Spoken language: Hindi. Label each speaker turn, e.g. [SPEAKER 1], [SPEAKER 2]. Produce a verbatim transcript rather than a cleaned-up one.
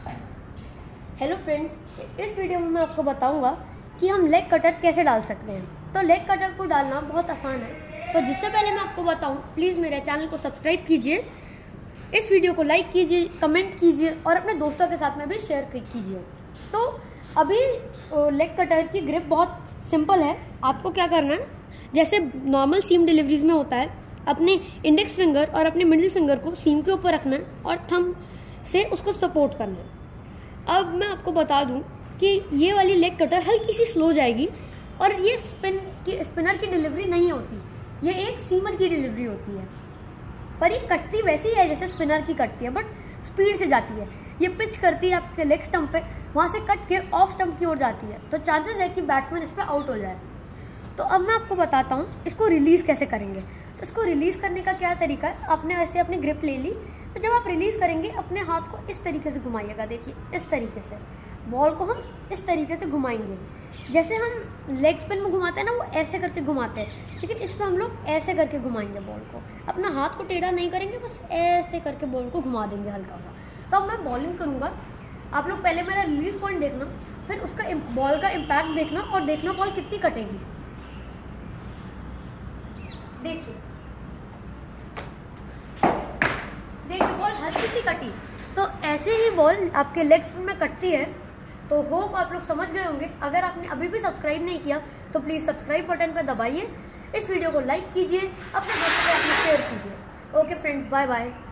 [SPEAKER 1] हेलो फ्रेंड्स, इस वीडियो में मैं आपको बताऊंगा कि हम लेग कटर कैसे डाल सकते हैं। तो लेग कटर को डालना बहुत आसान है, तो जिससे पहले मैं आपको बताऊं, प्लीज़ मेरे चैनल को सब्सक्राइब कीजिए, इस वीडियो को लाइक कीजिए, कमेंट कीजिए और अपने दोस्तों के साथ में भी शेयर कीजिए। तो अभी लेग कटर की ग्रिप बहुत सिंपल है। आपको क्या करना है, जैसे नॉर्मल सीम डिलीवरीज में होता है, अपने इंडेक्स फिंगर और अपने मिडिल फिंगर को सीम के ऊपर रखना है और थंब से उसको सपोर्ट करना है। अब मैं आपको बता दूं कि ये वाली लेग कटर हल्की सी स्लो जाएगी और ये स्पिन की स्पिनर की डिलीवरी नहीं होती, ये एक सीमर की डिलीवरी होती है। पर ये कटती वैसी है जैसे स्पिनर की कटती है, बट स्पीड से जाती है। ये पिच करती है आपके लेग स्टंप पे, वहाँ से कट के ऑफ स्टंप की ओर जाती है, तो चांसेस है कि बैट्समैन इस पर आउट हो जाए। तो अब मैं आपको बताता हूँ इसको रिलीज़ कैसे करेंगे। तो इसको रिलीज़ करने का क्या तरीका है, आपने वैसे अपनी ग्रिप ले ली, तो जब आप रिलीज़ करेंगे अपने हाथ को इस तरीके से घुमाइएगा। देखिए, इस तरीके से बॉल को हम इस तरीके से घुमाएंगे। जैसे हम लेग स्पिन में घुमाते हैं ना, वो ऐसे करके घुमाते हैं, लेकिन इस पर हम लोग ऐसे करके घुमाएंगे बॉल को। अपना हाथ को टेढ़ा नहीं करेंगे, बस ऐसे करके बॉल को घुमा देंगे हल्का सा। तो अब मैं बॉलिंग करूँगा, आप लोग पहले मेरा रिलीज पॉइंट देखना, फिर उसका बॉल का इम्पैक्ट देखना और देखना बॉल कितनी कटेगी। देखिए देखिए बॉल हल्की सी कटी, तो ऐसे ही बॉल आपके लेग स्पिन में कटती है। तो होप आप लोग समझ गए होंगे। अगर आपने अभी भी सब्सक्राइब नहीं किया तो प्लीज़ सब्सक्राइब बटन पर दबाइए, इस वीडियो को लाइक कीजिए, अपने दोस्तों के साथ शेयर कीजिए। Okay friends, bye bye.